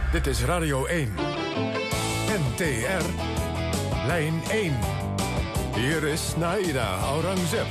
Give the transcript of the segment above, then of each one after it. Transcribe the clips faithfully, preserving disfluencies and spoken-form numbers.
Dit is Radio één. N T R. Lijn één. Hier is Naida Aurangzeb.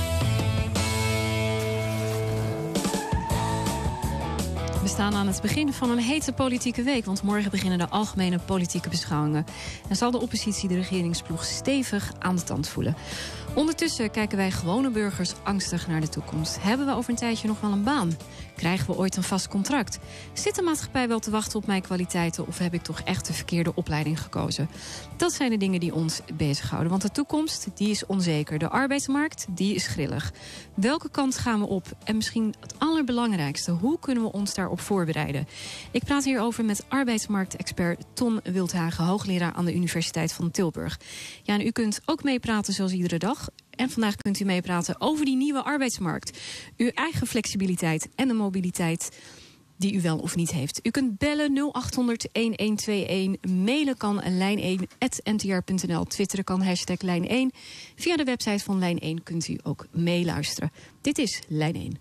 We staan aan het begin van een hete politieke week, want morgen beginnen de algemene politieke beschouwingen. En zal de oppositie de regeringsploeg stevig aan de tand voelen. Ondertussen kijken wij gewone burgers angstig naar de toekomst. Hebben we over een tijdje nog wel een baan? Krijgen we ooit een vast contract? Zit de maatschappij wel te wachten op mijn kwaliteiten of heb ik toch echt de verkeerde opleiding gekozen? Dat zijn de dingen die ons bezighouden, want de toekomst die is onzeker. De arbeidsmarkt die is grillig. Welke kant gaan we op? En misschien het allerbelangrijkste, hoe kunnen we ons daarop voorbereiden? Ik praat hierover met arbeidsmarktexpert Ton Wildhagen, hoogleraar aan de Universiteit van Tilburg. Ja, en u kunt ook meepraten zoals iedere dag. En vandaag kunt u meepraten over die nieuwe arbeidsmarkt. Uw eigen flexibiliteit en de mobiliteit die u wel of niet heeft. U kunt bellen nul acht honderd een een twee een. Mailen kan lijn één at n t r punt n l. Twitteren kan hashtag lijn één. Via de website van Lijn één kunt u ook meeluisteren. Dit is Lijn één.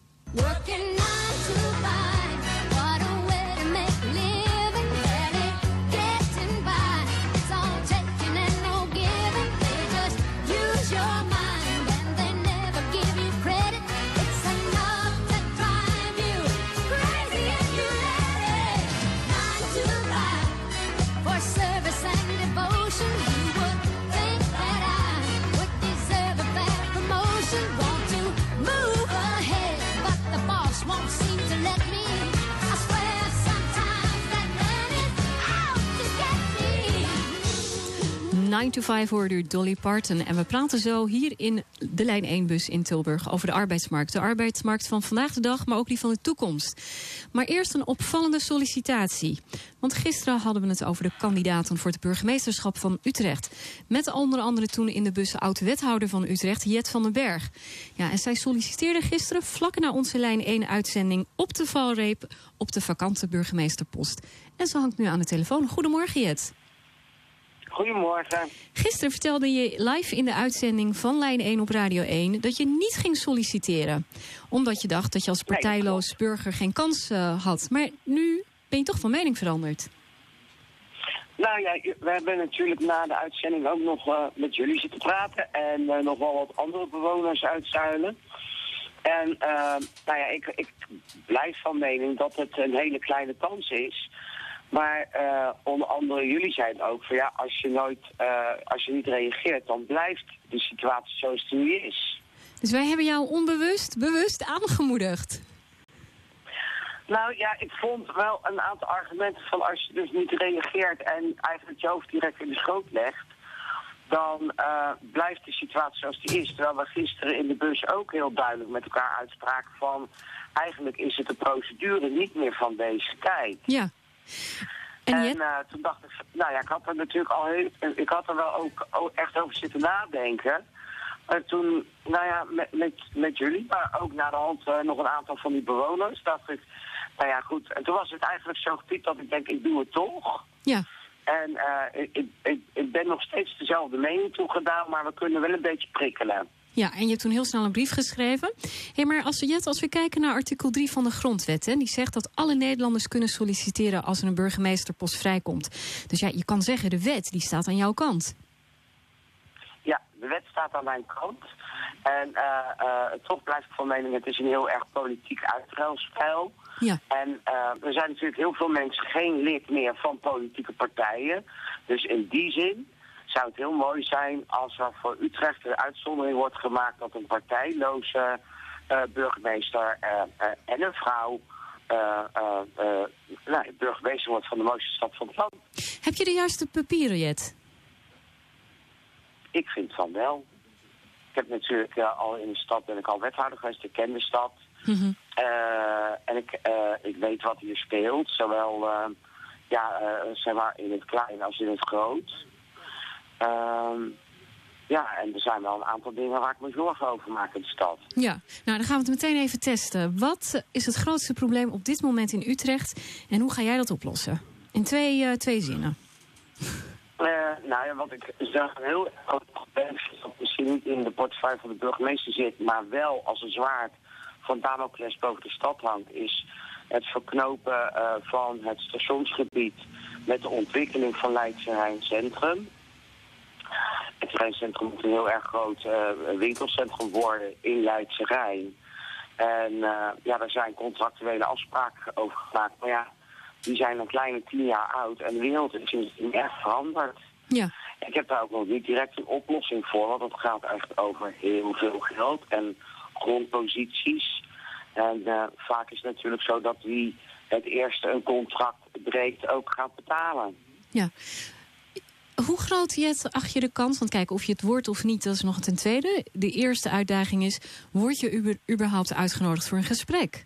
nine to five hoorde u Dolly Parton. En we praten zo hier in de Lijn één-bus in Tilburg over de arbeidsmarkt. De arbeidsmarkt van vandaag de dag, maar ook die van de toekomst. Maar eerst een opvallende sollicitatie. Want gisteren hadden we het over de kandidaten voor het burgemeesterschap van Utrecht. Met onder andere toen in de bus oud-wethouder van Utrecht, Jet van den Berg. Ja, en zij solliciteerde gisteren vlak na onze Lijn één-uitzending op de valreep op de vakante burgemeesterpost. En ze hangt nu aan de telefoon. Goedemorgen, Jet. Goedemorgen. Gisteren vertelde je live in de uitzending van Lijn één op Radio één dat je niet ging solliciteren. Omdat je dacht dat je als partijloos nee, burger geen kans uh, had. Maar nu ben je toch van mening veranderd. Nou ja, we hebben natuurlijk na de uitzending ook nog uh, met jullie zitten praten. En uh, nog wel wat andere bewoners uit Zuilen. En uh, nou ja, ik, ik blijf van mening dat het een hele kleine kans is. Maar uh, onder andere jullie zeiden ook van ja, als je nooit, uh, als je niet reageert, dan blijft de situatie zoals die nu is. Dus wij hebben jou onbewust, bewust aangemoedigd. Nou ja, ik vond wel een aantal argumenten van als je dus niet reageert en eigenlijk je hoofd direct in de schoot legt, dan uh, blijft de situatie zoals die is. Terwijl we gisteren in de bus ook heel duidelijk met elkaar uitspraken van eigenlijk is het de procedure niet meer van deze tijd. Ja. En, en uh, toen dacht ik, nou ja, ik had er natuurlijk al heel, ik had er wel ook, ook echt over zitten nadenken. En toen, nou ja, met, met, met jullie, maar ook naar de hand uh, nog een aantal van die bewoners, dacht ik, nou ja, goed. En toen was het eigenlijk zo getypt dat ik denk, ik doe het toch. Ja. En uh, ik, ik, ik ben nog steeds dezelfde mening toegedaan, maar we kunnen wel een beetje prikkelen. Ja, en je hebt toen heel snel een brief geschreven. Hey, maar als we, Jet, als we kijken naar artikel drie van de grondwet, hè, die zegt dat alle Nederlanders kunnen solliciteren als er een burgemeesterpost vrijkomt. Dus ja, je kan zeggen, de wet die staat aan jouw kant. Ja, de wet staat aan mijn kant. En uh, uh, toch blijf ik van mening, het is een heel erg politiek uitruilspel. Ja. En uh, er zijn natuurlijk heel veel mensen geen lid meer van politieke partijen. Dus in die zin zou het heel mooi zijn als er voor Utrecht een uitzondering wordt gemaakt dat een partijloze uh, burgemeester uh, uh, en een vrouw uh, uh, uh, nou, burgemeester wordt van de mooiste stad van het land. Heb je de juiste papieren, Jet? Ik vind van wel. Ik heb natuurlijk uh, al in de stad ben ik al wethouder geweest, ik ken de stad. Mm-hmm. Uh, en ik, uh, ik weet wat hier speelt, zowel uh, ja, uh, zeg maar in het klein als in het groot. Uh, ja, en er zijn wel een aantal dingen waar ik me zorgen over maak in de stad. Ja, nou dan gaan we het meteen even testen. Wat is het grootste probleem op dit moment in Utrecht en hoe ga jij dat oplossen? In twee, uh, twee zinnen. Uh, nou ja, wat ik zag een heel groot probleem dat misschien niet in de portefeuille van de burgemeester zit, maar wel als een zwaard van Damocles boven de stad hangt, is het verknopen uh, van het stationsgebied met de ontwikkeling van Leidse Rijn Centrum. Het Rijncentrum moet een heel erg groot uh, winkelcentrum worden in Leidse Rijn. En uh, ja, daar zijn contractuele afspraken over gemaakt. Maar ja, die zijn een kleine tien jaar oud en de wereld is sindsdien echt veranderd. Ja. Ik heb daar ook nog niet direct een oplossing voor, want het gaat echt over heel veel geld en grondposities. En uh, vaak is het natuurlijk zo dat wie het eerste een contract breekt ook gaat betalen. Ja. Hoe groot, Jet, acht je de kans? Want kijk, of je het wordt of niet, dat is nog ten tweede. De eerste uitdaging is, word je uber, überhaupt uitgenodigd voor een gesprek?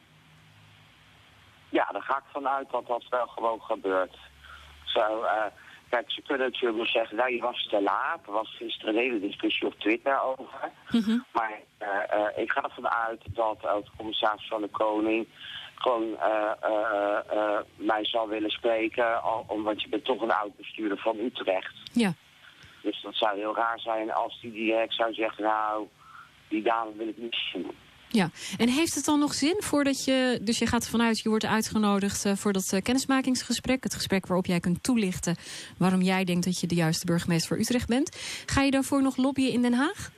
Ja, daar ga ik vanuit dat dat wel gewoon gebeurt. Zo, uh, kijk, ze kunnen natuurlijk zeggen, nou, je was te laat. Er was gisteren een hele discussie op Twitter over. Mm-hmm. Maar uh, uh, ik ga ervan uit dat ook de commissaris van de Koning gewoon uh, uh, uh, mij zal willen spreken, al, omdat je bent toch een oud-bestuurder van Utrecht. Ja. Dus dat zou heel raar zijn als die direct zou zeggen, nou, die dame wil ik niet zien. Ja, en heeft het dan nog zin voordat je, dus je gaat ervan uit, je wordt uitgenodigd uh, voor dat uh, kennismakingsgesprek, het gesprek waarop jij kunt toelichten waarom jij denkt dat je de juiste burgemeester voor Utrecht bent. Ga je daarvoor nog lobbyen in Den Haag?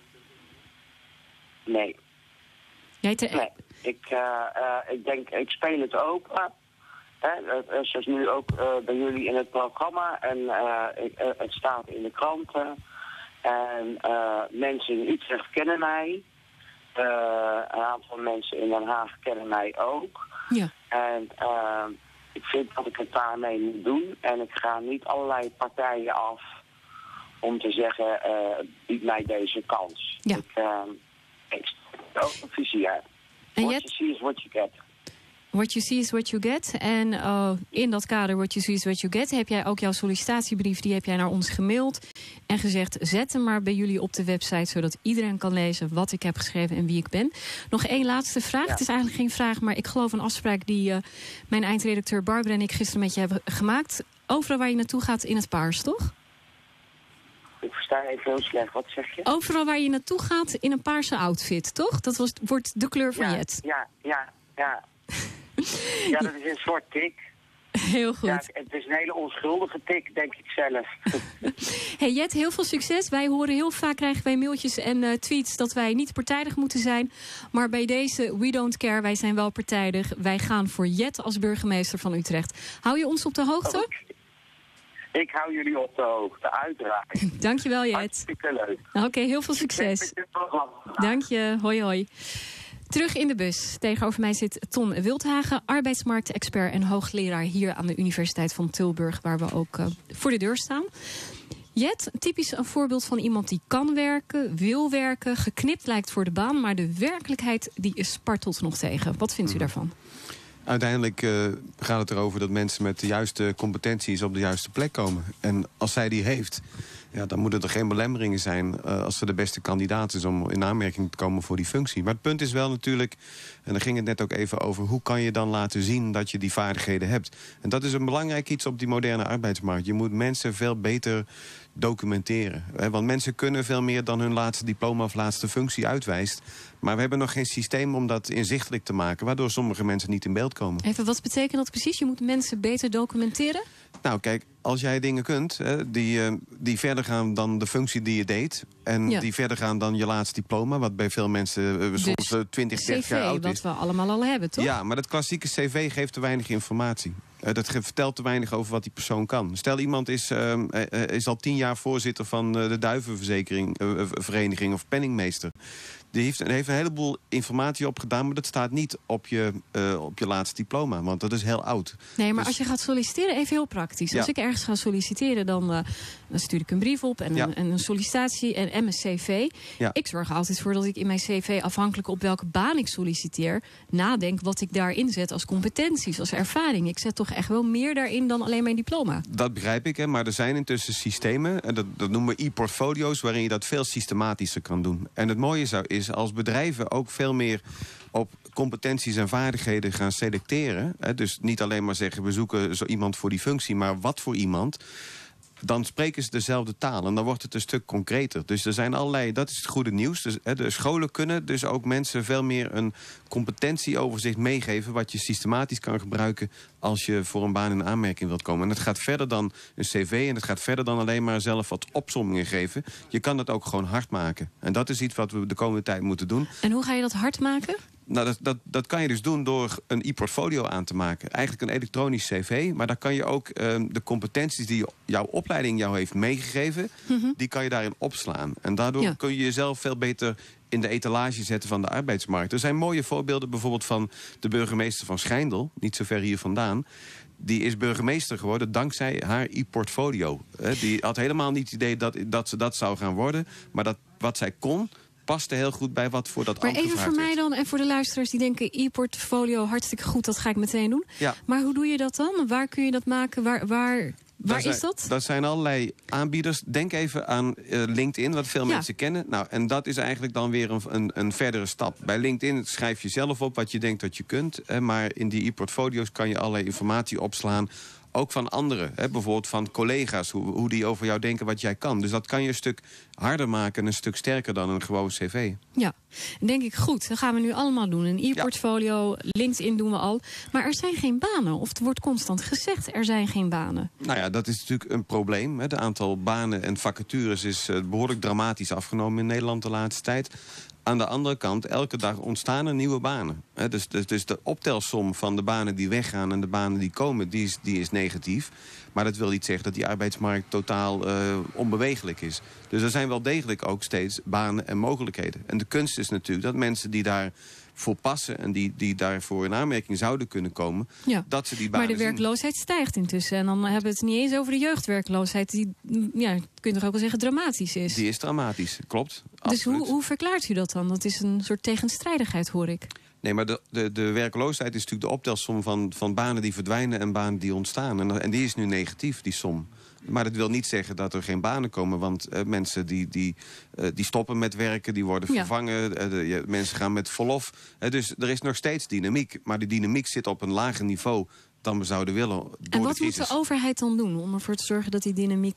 Nee. Jij te... Nee. Ik, uh, uh, ik denk, ik speel het open. Hè, zoals nu ook uh, bij jullie in het programma. En uh, ik, uh, het staat in de kranten. En uh, mensen in Utrecht kennen mij. Uh, een aantal mensen in Den Haag kennen mij ook. Ja. En uh, ik vind dat ik het daarmee moet doen. En ik ga niet allerlei partijen af om te zeggen, uh, bied mij deze kans. Ja. Ik, uh, ik stel ook een visie uit. En what yet, you see is what you get. What you see is what you get. En uh, in dat kader what you see is what you get heb jij ook jouw sollicitatiebrief, die heb jij naar ons gemaild en gezegd, zet hem maar bij jullie op de website, zodat iedereen kan lezen wat ik heb geschreven en wie ik ben. Nog één laatste vraag. Ja. Het is eigenlijk geen vraag, maar ik geloof een afspraak die uh, mijn eindredacteur Barbara en ik gisteren met je hebben gemaakt. Overal waar je naartoe gaat in het paars, toch? Ik versta even heel slecht. Wat zeg je? Overal waar je naartoe gaat in een paarse outfit, toch? Dat was, wordt de kleur van ja, Jet. Ja, ja, ja. Ja, dat is een soort tik. Heel goed. Ja, het is een hele onschuldige tik, denk ik zelf. Hey Jet, heel veel succes. Wij horen heel vaak, krijgen wij mailtjes en uh, tweets dat wij niet partijdig moeten zijn. Maar bij deze, we don't care, wij zijn wel partijdig. Wij gaan voor Jet als burgemeester van Utrecht. Hou je ons op de hoogte? Okay. Ik hou jullie op de hoogte, uiteraard. Dankjewel, Jet. Hartstikke leuk. Oké, okay, heel veel succes. Dank je, hoi hoi. Terug in de bus. Tegenover mij zit Ton Wildhagen, arbeidsmarktexpert en hoogleraar hier aan de Universiteit van Tilburg, waar we ook uh, voor de deur staan. Jet, typisch een voorbeeld van iemand die kan werken, wil werken, geknipt lijkt voor de baan, maar de werkelijkheid die spartelt nog tegen. Wat vindt u daarvan? Uiteindelijk uh, gaat het erover dat mensen met de juiste competenties op de juiste plek komen. En als zij die heeft, ja, dan moeten er geen belemmeringen zijn uh, als ze de beste kandidaat is om in aanmerking te komen voor die functie. Maar het punt is wel natuurlijk, en daar ging het net ook even over, hoe kan je dan laten zien dat je die vaardigheden hebt? En dat is een belangrijk iets op die moderne arbeidsmarkt. Je moet mensen veel beter documenteren. Hè? Want mensen kunnen veel meer dan hun laatste diploma of laatste functie uitwijst. Maar we hebben nog geen systeem om dat inzichtelijk te maken, waardoor sommige mensen niet in beeld komen. Even, wat betekent dat precies? Je moet mensen beter documenteren? Nou, kijk, als jij dingen kunt hè, die, uh, die verder gaan dan de functie die je deed, en ja. die verder gaan dan je laatste diploma, wat bij veel mensen uh, soms dus twintig, dertig jaar oud is. wat we allemaal al hebben, toch? Ja, maar dat klassieke cv geeft te weinig informatie. Uh, dat vertelt te weinig over wat die persoon kan. Stel, iemand is, uh, uh, is al tien jaar voorzitter van uh, de Duivenverzekering, uh, vereniging of penningmeester. Die heeft, heeft een heleboel informatie opgedaan, maar dat staat niet op je, uh, op je laatste diploma, want dat is heel oud. Nee, maar dus als je gaat solliciteren, even heel praktisch. Ja. Als ik ergens ga solliciteren, dan, uh, dan stuur ik een brief op en, ja. een, en een sollicitatie en, en mijn cv. Ja. Ik zorg er altijd voor dat ik in mijn cv, afhankelijk op welke baan ik solliciteer, nadenk wat ik daarin zet als competenties, als ervaring. Ik zet toch echt wel meer daarin dan alleen mijn diploma. Dat begrijp ik, hè, maar er zijn intussen systemen, en dat, dat noemen we e-portfolio's, waarin je dat veel systematischer kan doen. En het mooie zou is, als bedrijven ook veel meer op competenties en vaardigheden gaan selecteren, hè, dus niet alleen maar zeggen, we zoeken zo iemand voor die functie, maar wat voor iemand, dan spreken ze dezelfde taal. En dan wordt het een stuk concreter. Dus er zijn allerlei, dat is het goede nieuws. Dus, hè, de scholen kunnen dus ook mensen veel meer een competentieoverzicht meegeven, wat je systematisch kan gebruiken als je voor een baan in aanmerking wilt komen. En het gaat verder dan een cv en het gaat verder dan alleen maar zelf wat opsommingen geven. Je kan dat ook gewoon hard maken. En dat is iets wat we de komende tijd moeten doen. En hoe ga je dat hard maken? Nou, dat, dat, dat kan je dus doen door een e-portfolio aan te maken. Eigenlijk een elektronisch cv. Maar daar kan je ook uh, de competenties die jouw opleiding jou heeft meegegeven, mm-hmm. die kan je daarin opslaan. En daardoor ja. kun je jezelf veel beter in de etalage zetten van de arbeidsmarkt. Er zijn mooie voorbeelden bijvoorbeeld van de burgemeester van Schijndel, niet zo ver hier vandaan. Die is burgemeester geworden dankzij haar e-portfolio. Die had helemaal niet het idee dat, dat ze dat zou gaan worden. Maar dat, wat zij kon, paste heel goed bij wat voor dat ambt gevraagd werd. Maar even voor mij dan en voor de luisteraars die denken, e-portfolio, hartstikke goed, dat ga ik meteen doen. Ja. Maar hoe doe je dat dan? Waar kun je dat maken? Waar, waar, waar zijn, is dat? Dat zijn allerlei aanbieders. Denk even aan uh, LinkedIn, wat veel ja. mensen kennen. Nou, en dat is eigenlijk dan weer een, een, een verdere stap. Bij LinkedIn schrijf je zelf op wat je denkt dat je kunt. Hè, maar in die e-portfolio's kan je allerlei informatie opslaan. Ook van anderen, hè, bijvoorbeeld van collega's, hoe, hoe die over jou denken wat jij kan. Dus dat kan je een stuk harder maken en een stuk sterker dan een gewoon cv. Ja, denk ik goed. Dat gaan we nu allemaal doen. Een e-portfolio, ja. LinkedIn doen we al. Maar er zijn geen banen. Of er wordt constant gezegd, er zijn geen banen. Nou ja, dat is natuurlijk een probleem. Het aantal banen en vacatures is uh, behoorlijk dramatisch afgenomen in Nederland de laatste tijd. Aan de andere kant, elke dag ontstaan er nieuwe banen. He, dus, dus, dus de optelsom van de banen die weggaan en de banen die komen, die is, die is negatief. Maar dat wil niet zeggen dat die arbeidsmarkt totaal uh, onbewegelijk is. Dus er zijn wel degelijk ook steeds banen en mogelijkheden. En de kunst is natuurlijk dat mensen die daarvoor passen en die, die daarvoor in aanmerking zouden kunnen komen, ja. dat ze die banen Maar de werkloosheid zien. Stijgt intussen. En dan hebben we het niet eens over de jeugdwerkloosheid, die, ja, kun je toch ook wel zeggen, dramatisch is. Die is dramatisch, klopt. Dus hoe, hoe verklaart u dat dan? Dat is een soort tegenstrijdigheid, hoor ik. Nee, maar de, de, de werkloosheid is natuurlijk de optelsom van, van banen die verdwijnen en banen die ontstaan. En, en die is nu negatief, die som. Maar dat wil niet zeggen dat er geen banen komen. Want uh, mensen die, die, uh, die stoppen met werken, die worden vervangen. Ja. Uh, de, ja, mensen gaan met verlof. Uh, dus er is nog steeds dynamiek. Maar die dynamiek zit op een lager niveau dan we zouden willen. Door en wat de moet de overheid dan doen om ervoor te zorgen dat die dynamiek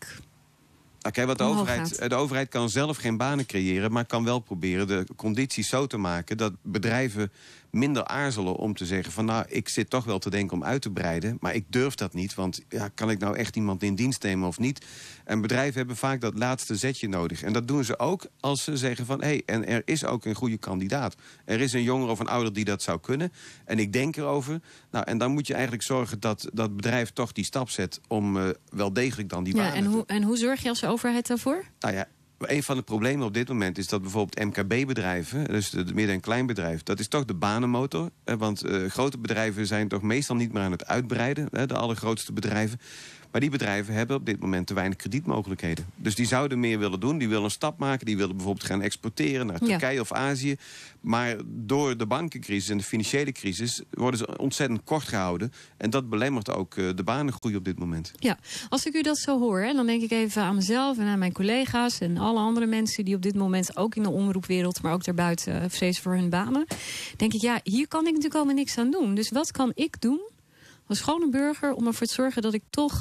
Oké, okay, wat de overheid, de overheid kan zelf geen banen creëren, maar kan wel proberen de condities zo te maken dat bedrijven minder aarzelen om te zeggen van nou, ik zit toch wel te denken om uit te breiden, maar ik durf dat niet, want ja, kan ik nou echt iemand in dienst nemen of niet? En bedrijven hebben vaak dat laatste zetje nodig. En dat doen ze ook als ze zeggen van hé, hey, en er is ook een goede kandidaat. Er is een jonger of een ouder die dat zou kunnen. En ik denk erover. Nou, en dan moet je eigenlijk zorgen dat dat bedrijf toch die stap zet om uh, wel degelijk dan die ja, banen en hoe, te... en hoe zorg je als overheid daarvoor? Nou ja, een van de problemen op dit moment is dat bijvoorbeeld M K B-bedrijven, dus de midden- en kleinbedrijf, dat is toch de banenmotor. Want uh, grote bedrijven zijn toch meestal niet meer aan het uitbreiden, hè, de allergrootste bedrijven. Maar die bedrijven hebben op dit moment te weinig kredietmogelijkheden. Dus die zouden meer willen doen. Die willen een stap maken. Die willen bijvoorbeeld gaan exporteren naar Turkije ja. of Azië. Maar door de bankencrisis en de financiële crisis worden ze ontzettend kort gehouden. En dat belemmert ook uh, de banengroei op dit moment. Ja, als ik u dat zo hoor, hè, dan denk ik even aan mezelf en aan mijn collega's en alle andere mensen die op dit moment ook in de omroepwereld, maar ook daarbuiten uh, vrezen voor hun banen. Denk ik, ja, hier kan ik natuurlijk allemaal niks aan doen. Dus wat kan ik doen als gewone burger om ervoor te zorgen dat ik toch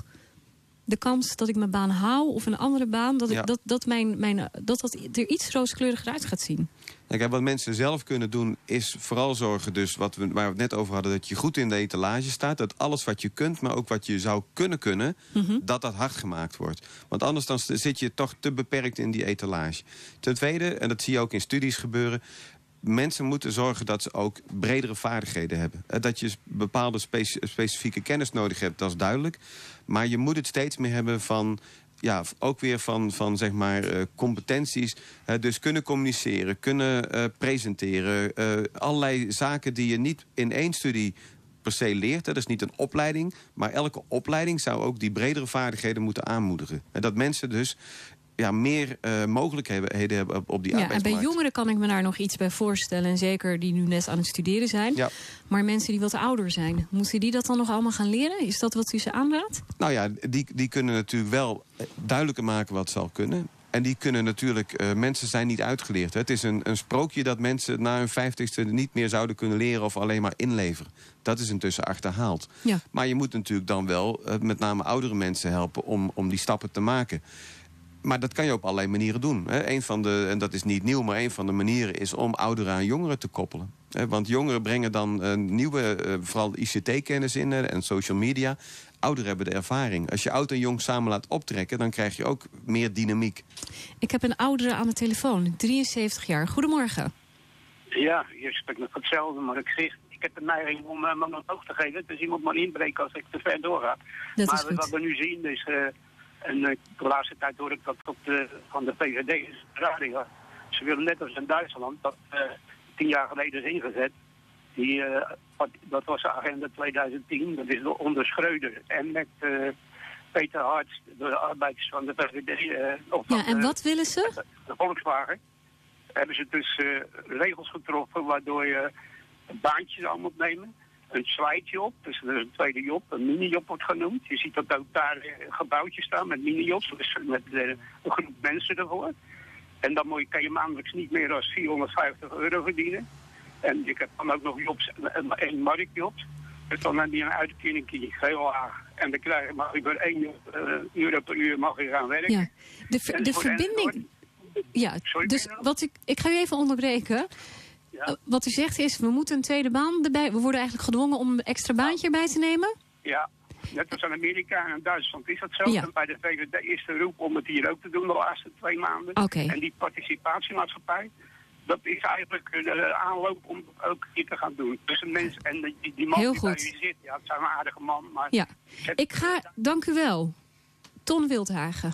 de kans dat ik mijn baan hou of een andere baan, dat ik, ja. dat, dat, mijn, mijn, dat dat er iets rooskleuriger uit gaat zien? Kijk, wat mensen zelf kunnen doen is vooral zorgen, dus wat we, waar we het net over hadden, dat je goed in de etalage staat. Dat alles wat je kunt, maar ook wat je zou kunnen kunnen, mm-hmm. dat dat hard gemaakt wordt. Want anders dan zit je toch te beperkt in die etalage. Ten tweede, en dat zie je ook in studies gebeuren, mensen moeten zorgen dat ze ook bredere vaardigheden hebben. Dat je bepaalde speci- specifieke kennis nodig hebt, dat is duidelijk. Maar je moet het steeds meer hebben van, ja, ook weer van, van zeg maar, uh, competenties. Uh, dus kunnen communiceren, kunnen uh, presenteren. Uh, allerlei zaken die je niet in één studie per se leert. Dat is niet een opleiding. Maar elke opleiding zou ook die bredere vaardigheden moeten aanmoedigen. En dat mensen dus ja, meer uh, mogelijkheden hebben op, op die ja, arbeidsmarkt. En bij jongeren kan ik me daar nog iets bij voorstellen. En zeker die nu net aan het studeren zijn. Ja. Maar mensen die wat ouder zijn, moeten die dat dan nog allemaal gaan leren? Is dat wat u ze aanraadt? Nou ja, die, die kunnen natuurlijk wel duidelijker maken wat ze al kunnen. En die kunnen natuurlijk... Uh, mensen zijn niet uitgeleerd. Hè. Het is een, een sprookje dat mensen na hun vijftigste niet meer zouden kunnen leren of alleen maar inleveren. Dat is intussen achterhaald. Ja. Maar je moet natuurlijk dan wel uh, met name oudere mensen helpen om, om die stappen te maken. Maar dat kan je op allerlei manieren doen. Hè. Een van de, en dat is niet nieuw, maar een van de manieren is om ouderen aan jongeren te koppelen. Hè. Want jongeren brengen dan uh, nieuwe, uh, vooral I C T-kennis in uh, en social media. Ouderen hebben de ervaring. Als je oud en jong samen laat optrekken, dan krijg je ook meer dynamiek. Ik heb een oudere aan de telefoon, drieënzeventig jaar. Goedemorgen. Ja, je spreekt nog hetzelfde, maar ik zeg, ik heb de neiging om uh, me nog hoog te geven. Dus iemand maar inbreken als ik te ver doorga. Dat maar is goed. Wat we nu zien is, uh, en uh, de laatste tijd hoor ik dat op de, van de V V D is radio. Ze willen net als in Duitsland, dat uh, tien jaar geleden is ingezet. Die, uh, dat was de agenda tweeduizend tien, dat is onder Schreuder. En met uh, Peter Hart, de arbeiders van de V V D. Uh, of Ja, van, en uh, wat willen ze? De, de Volkswagen. Hebben ze dus uh, regels getroffen waardoor je baantjes aan moet nemen. Een zwaaijob, dus dat is een tweede job, een minijob wordt genoemd. Je ziet dat ook daar uh, gebouwtjes staan met minijobs, dus met uh, een groep mensen ervoor. En dan moet je, kan je maandelijks niet meer dan vierhonderdvijftig euro verdienen. En je hebt dan ook nog jobs, één marktjobs. Dus dan heb je een uitkering heel laag. En dan krijg je maar over één uh, euro per uur mag je gaan werken. Ja, de, ver, de verbinding... Ja, Sorry, dus wat ik, ik ga u even onderbreken. Ja. Uh, wat u zegt is, we moeten een tweede baan erbij. We worden eigenlijk gedwongen om een extra baantje erbij te nemen. Ja, net als in Amerika en in Duitsland is dat zo. Ja. En bij de V V D is de roep om het hier ook te doen de laatste twee maanden. Okay. En die participatiemaatschappij, dat is eigenlijk de aanloop om het ook hier te gaan doen. Dus een mens en die, die man Heel die bij goed. u zit, ja, het is een aardige man. Maar Ja, ik ga, dank u wel. Ton Wildhagen.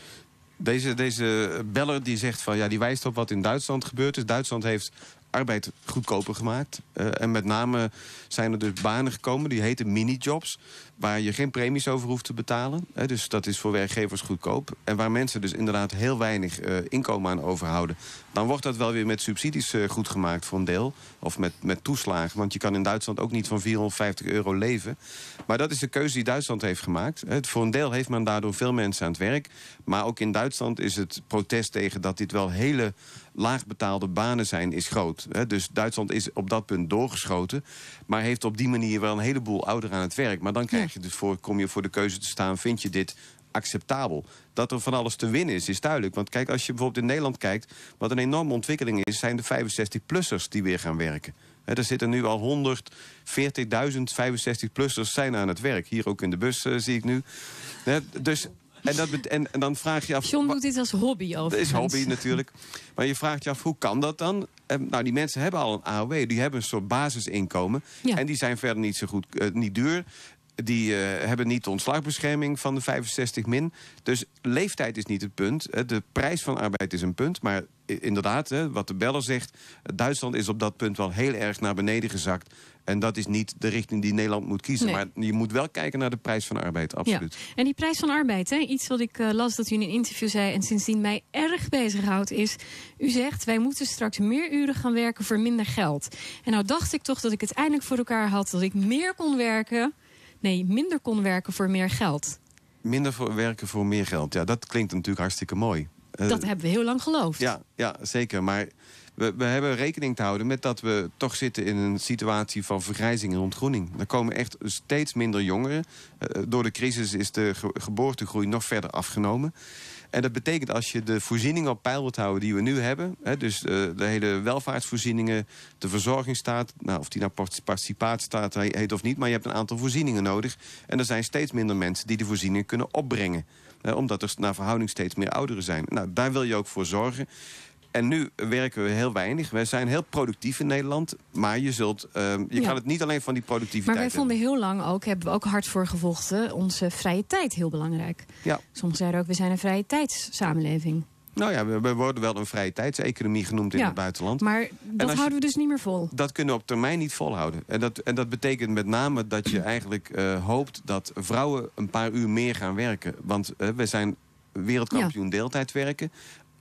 Deze, deze beller die zegt van ja, die wijst op wat in Duitsland gebeurd is. Duitsland heeft arbeid goedkoper gemaakt. Uh, en met name zijn er dus banen gekomen, die heten minijobs, waar je geen premies over hoeft te betalen. Hè, dus dat is voor werkgevers goedkoop. En waar mensen dus inderdaad heel weinig uh, inkomen aan overhouden. Dan wordt dat wel weer met subsidies uh, goed gemaakt voor een deel. Of met, met toeslagen. Want je kan in Duitsland ook niet van vierhonderdvijftig euro leven. Maar dat is de keuze die Duitsland heeft gemaakt. Hè. Voor een deel heeft men daardoor veel mensen aan het werk. Maar ook in Duitsland is het protest tegen dat dit wel hele laagbetaalde banen zijn, is groot. Hè. Dus Duitsland is op dat punt doorgeschoten. Maar heeft op die manier wel een heleboel ouderen aan het werk. Maar dan krijg je dus voor, kom je voor de keuze te staan, vind je dit acceptabel? Dat er van alles te winnen is, is duidelijk. Want kijk, als je bijvoorbeeld in Nederland kijkt, wat een enorme ontwikkeling is, zijn de vijfenzestig-plussers die weer gaan werken. He, er zitten nu al honderdveertigduizend vijfenzestig-plussers zijn aan het werk. Hier ook in de bus uh, zie ik nu. He, dus... En, dat bet- en, en dan vraag je af... John doet dit als hobby Dat overigens. is hobby natuurlijk. Maar je vraagt je af, hoe kan dat dan? Eh, nou, die mensen hebben al een A O W. Die hebben een soort basisinkomen. Ja. En die zijn verder niet zo goed, uh, niet duur. Die uh, hebben niet de ontslagbescherming van de vijfenzestig min. Dus leeftijd is niet het punt. Hè. De prijs van arbeid is een punt. Maar inderdaad, hè, wat de beller zegt, Duitsland is op dat punt wel heel erg naar beneden gezakt. En dat is niet de richting die Nederland moet kiezen. Nee. Maar je moet wel kijken naar de prijs van arbeid, absoluut. Ja. En die prijs van arbeid, hè, iets wat ik uh, las dat u in een interview zei en sindsdien mij erg bezighoudt, is, u zegt, wij moeten straks meer uren gaan werken voor minder geld. En nou dacht ik toch dat ik het eindelijk voor elkaar had, dat ik meer kon werken, nee, minder kon werken voor meer geld. Minder voor werken voor meer geld, ja, dat klinkt natuurlijk hartstikke mooi. Uh, Dat hebben we heel lang geloofd. Ja, ja zeker. Maar we, we hebben rekening te houden met dat we toch zitten in een situatie van vergrijzing en ontgroening. Er komen echt steeds minder jongeren. Uh, door de crisis is de ge- geboortegroei nog verder afgenomen. En dat betekent als je de voorzieningen op peil wilt houden die we nu hebben, hè, dus uh, de hele welvaartsvoorzieningen, de verzorgingsstaat, nou, of die nou participatiestaat heet of niet, maar je hebt een aantal voorzieningen nodig. En er zijn steeds minder mensen die de voorzieningen kunnen opbrengen. Uh, omdat er naar verhouding steeds meer ouderen zijn. Nou, daar wil je ook voor zorgen. En nu werken we heel weinig. Wij zijn heel productief in Nederland. Maar je zult, uh, je Ja. kan het niet alleen van die productiviteit Maar wij hebben. vonden heel lang ook, hebben we ook hard voor gevochten, onze vrije tijd heel belangrijk. Ja. Sommigen zeiden ook, we zijn een vrije tijdssamenleving. Nou ja, we, we worden wel een vrije tijdseconomie genoemd in Ja, het buitenland. Maar dat je- houden we dus niet meer vol. Dat kunnen we op termijn niet volhouden. En dat, en dat betekent met name dat je eigenlijk uh, hoopt dat vrouwen een paar uur meer gaan werken. Want uh, we zijn wereldkampioen deeltijd werken.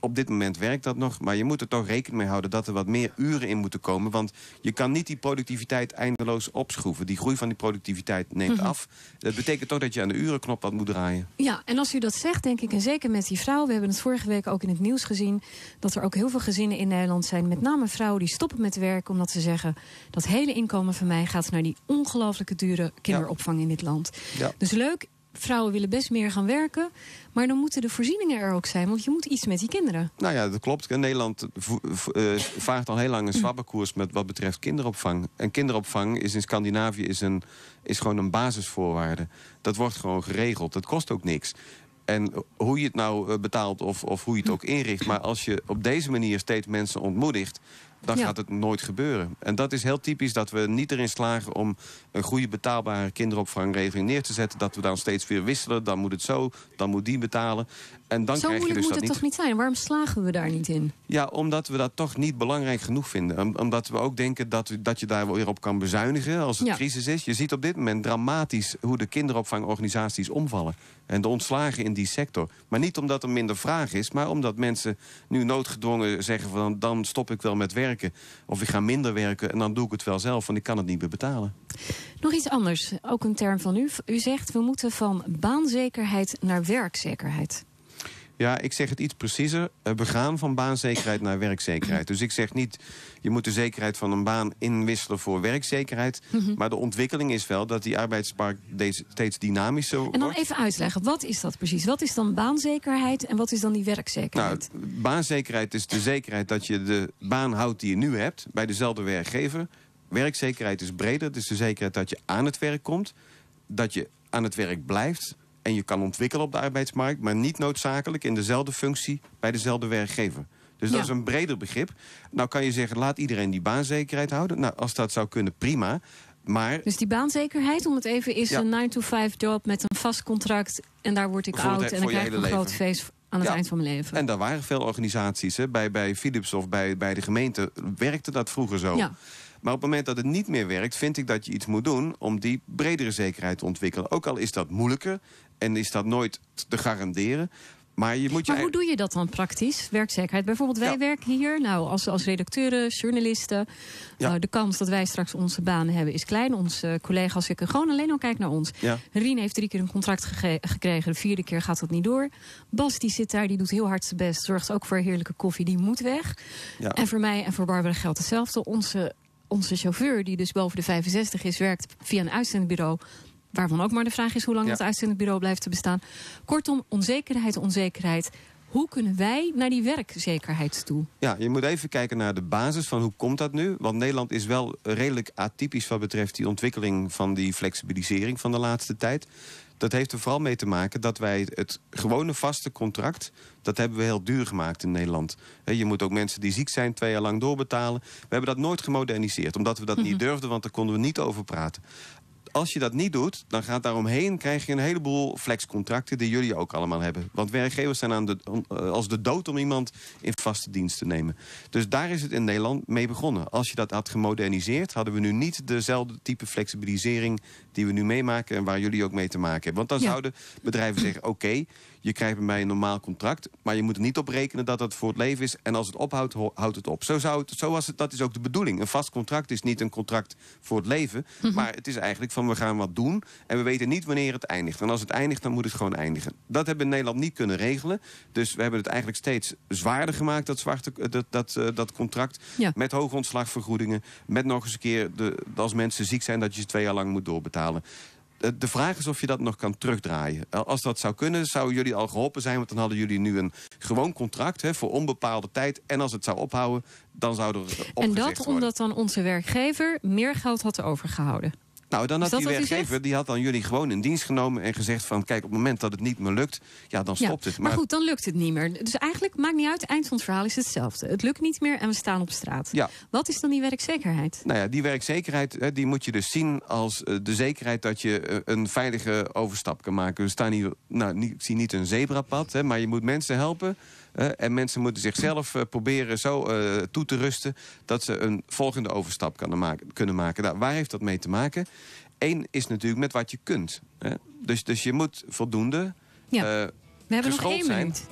op dit moment werkt dat nog, maar je moet er toch rekening mee houden dat er wat meer uren in moeten komen. Want je kan niet die productiviteit eindeloos opschroeven. Die groei van die productiviteit neemt mm-hmm. af. Dat betekent toch dat je aan de urenknop wat moet draaien. Ja, en als u dat zegt, denk ik, en zeker met die vrouw, we hebben het vorige week ook in het nieuws gezien, dat er ook heel veel gezinnen in Nederland zijn, met name vrouwen die stoppen met werken omdat ze zeggen, dat hele inkomen van mij gaat naar die ongelooflijke dure kinderopvang ja. in dit land. Ja. Dus leuk, vrouwen willen best meer gaan werken, maar dan moeten de voorzieningen er ook zijn, want je moet iets met die kinderen. Nou ja, dat klopt. Nederland vo- vo- uh, vaart al heel lang een zwabberkoers met wat betreft kinderopvang. En kinderopvang is in Scandinavië is een, is gewoon een basisvoorwaarde. Dat wordt gewoon geregeld. Dat kost ook niks. En hoe je het nou betaalt of, of hoe je het ook inricht, maar als je op deze manier steeds mensen ontmoedigt, dan ja. gaat het nooit gebeuren. En dat is heel typisch dat we niet erin slagen om een goede betaalbare kinderopvangregeling neer te zetten. Dat we dan steeds weer wisselen. Dan moet het zo, dan moet die betalen. En dan zo krijg je moeilijk dus moet dat het niet. toch niet zijn? Waarom slagen we daar niet in? Ja, omdat we dat toch niet belangrijk genoeg vinden. Om, omdat we ook denken dat, we, dat je daar weer op kan bezuinigen als het ja. crisis is. Je ziet op dit moment dramatisch hoe de kinderopvangorganisaties omvallen. En de ontslagen in die sector. Maar niet omdat er minder vraag is, maar omdat mensen nu noodgedwongen zeggen van dan stop ik wel met werken. Of ik ga minder werken en dan doe ik het wel zelf, want ik kan het niet meer betalen. Nog iets anders, ook een term van u. U zegt we moeten van baanzekerheid naar werkzekerheid. Ja, ik zeg het iets preciezer. We gaan van baanzekerheid naar werkzekerheid. Dus ik zeg niet, je moet de zekerheid van een baan inwisselen voor werkzekerheid. Mm-hmm. Maar de ontwikkeling is wel dat die arbeidsmarkt steeds dynamischer wordt. En dan even uitleggen, wat is dat precies? Wat is dan baanzekerheid en wat is dan die werkzekerheid? Nou, baanzekerheid is de zekerheid dat je de baan houdt die je nu hebt bij dezelfde werkgever. Werkzekerheid is breder. Het is de zekerheid dat je aan het werk komt, dat je aan het werk blijft en je kan ontwikkelen op de arbeidsmarkt, maar niet noodzakelijk in dezelfde functie bij dezelfde werkgever. Dus dat ja. is een breder begrip. Nou kan je zeggen, laat iedereen die baanzekerheid houden. Nou, als dat zou kunnen, prima. Maar dus die baanzekerheid, om het even, is ja. een nine to five job met een vast contract en daar word ik oud en dan krijg ik een groot feest aan het ja. eind van mijn leven. En daar waren veel organisaties, hè, bij, bij Philips of bij, bij de gemeente, werkte dat vroeger zo. Ja. Maar op het moment dat het niet meer werkt, vind ik dat je iets moet doen om die bredere zekerheid te ontwikkelen. Ook al is dat moeilijker en is dat nooit te garanderen. Maar, je moet je maar hoe doe je dat dan praktisch, werkzekerheid? Bijvoorbeeld wij ja. werken hier nou, als, als redacteuren, journalisten. Ja. Uh, de kans dat wij straks onze banen hebben is klein. Onze collega's, ik gewoon alleen al kijk naar ons. Ja. Rien heeft drie keer een contract gege- gekregen. De vierde keer gaat dat niet door. Bas die zit daar, die doet heel hard zijn best. Zorgt ook voor heerlijke koffie, die moet weg. Ja. En voor mij en voor Barbara geldt hetzelfde. Onze, onze chauffeur, die dus boven de vijfenzestig is, werkt via een uitzendbureau, waarvan ook maar de vraag is hoe lang ja. dat uitzendbureau blijft te bestaan. Kortom, onzekerheid, onzekerheid. Hoe kunnen wij naar die werkzekerheid toe? Ja, je moet even kijken naar de basis van hoe komt dat nu. Want Nederland is wel redelijk atypisch wat betreft die ontwikkeling van die flexibilisering van de laatste tijd. Dat heeft er vooral mee te maken dat wij het gewone vaste contract, dat hebben we heel duur gemaakt in Nederland. Je moet ook mensen die ziek zijn twee jaar lang doorbetalen. We hebben dat nooit gemoderniseerd, omdat we dat mm-hmm. niet durfden, want daar konden we niet over praten. Als je dat niet doet, dan gaat daaromheen, krijg je een heleboel flexcontracten die jullie ook allemaal hebben. Want werkgevers zijn aan de, als de dood om iemand in vaste dienst te nemen. Dus daar is het in Nederland mee begonnen. Als je dat had gemoderniseerd, hadden we nu niet dezelfde type flexibilisering die we nu meemaken en waar jullie ook mee te maken hebben. Want dan ja. zouden bedrijven zeggen, oké, okay, je krijgt bij mij een normaal contract, maar je moet er niet op rekenen dat dat voor het leven is. En als het ophoudt, houdt het op. Zo, zou het, zo was het, dat is ook de bedoeling. Een vast contract is niet een contract voor het leven, mm-hmm. maar het is eigenlijk van we gaan wat doen en we weten niet wanneer het eindigt. En als het eindigt, dan moet het gewoon eindigen. Dat hebben we in Nederland niet kunnen regelen. Dus we hebben het eigenlijk steeds zwaarder gemaakt, dat, zwarte, dat, dat, uh, dat contract. Ja. Met hoge ontslagvergoedingen. Met nog eens een keer, de, als mensen ziek zijn, dat je ze twee jaar lang moet doorbetalen. De vraag is of je dat nog kan terugdraaien. Als dat zou kunnen, zouden jullie al geholpen zijn, want dan hadden jullie nu een gewoon contract hè, voor onbepaalde tijd. En als het zou ophouden, dan zou er opgezegd worden. En dat omdat dan onze werkgever meer geld had overgehouden. Nou, dan had die werkgever, die had dan jullie gewoon in dienst genomen en gezegd van, kijk, op het moment dat het niet meer lukt, ja, dan stopt ja, het. Maar... maar goed, dan lukt het niet meer. Dus eigenlijk, maakt niet uit, het eind van het verhaal is hetzelfde. Het lukt niet meer en we staan op straat. Ja. Wat is dan die werkzekerheid? Nou ja, die werkzekerheid, die moet je dus zien als de zekerheid dat je een veilige overstap kan maken. We staan hier, nou, ik zie niet een zebrapad, hè, maar je moet mensen helpen. Uh, en mensen moeten zichzelf uh, proberen zo uh, toe te rusten dat ze een volgende overstap kunnen maken. Kunnen maken. Nou, waar heeft dat mee te maken? Eén is natuurlijk met wat je kunt. Hè? Dus, dus je moet voldoende ja. uh, We hebben nog één zijn. minuut.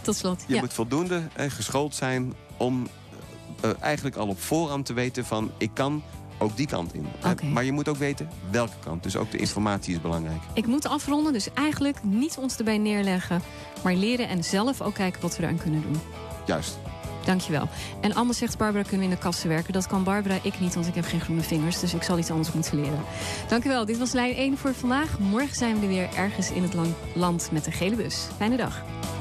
tot slot. Je ja. moet voldoende uh, geschoold zijn om uh, eigenlijk al op voorhand te weten van... ik kan ook die kant in. Okay. Maar je moet ook weten welke kant. Dus ook de informatie is belangrijk. Ik moet afronden, dus eigenlijk niet ons erbij neerleggen... maar leren en zelf ook kijken wat we eraan kunnen doen. Juist. Dankjewel. En anders zegt Barbara, kunnen we in de kassen werken. Dat kan Barbara, ik niet, want ik heb geen groene vingers. Dus ik zal iets anders moeten leren. Dankjewel, dit was lijn één voor vandaag. Morgen zijn we er weer ergens in het land met de gele bus. Fijne dag.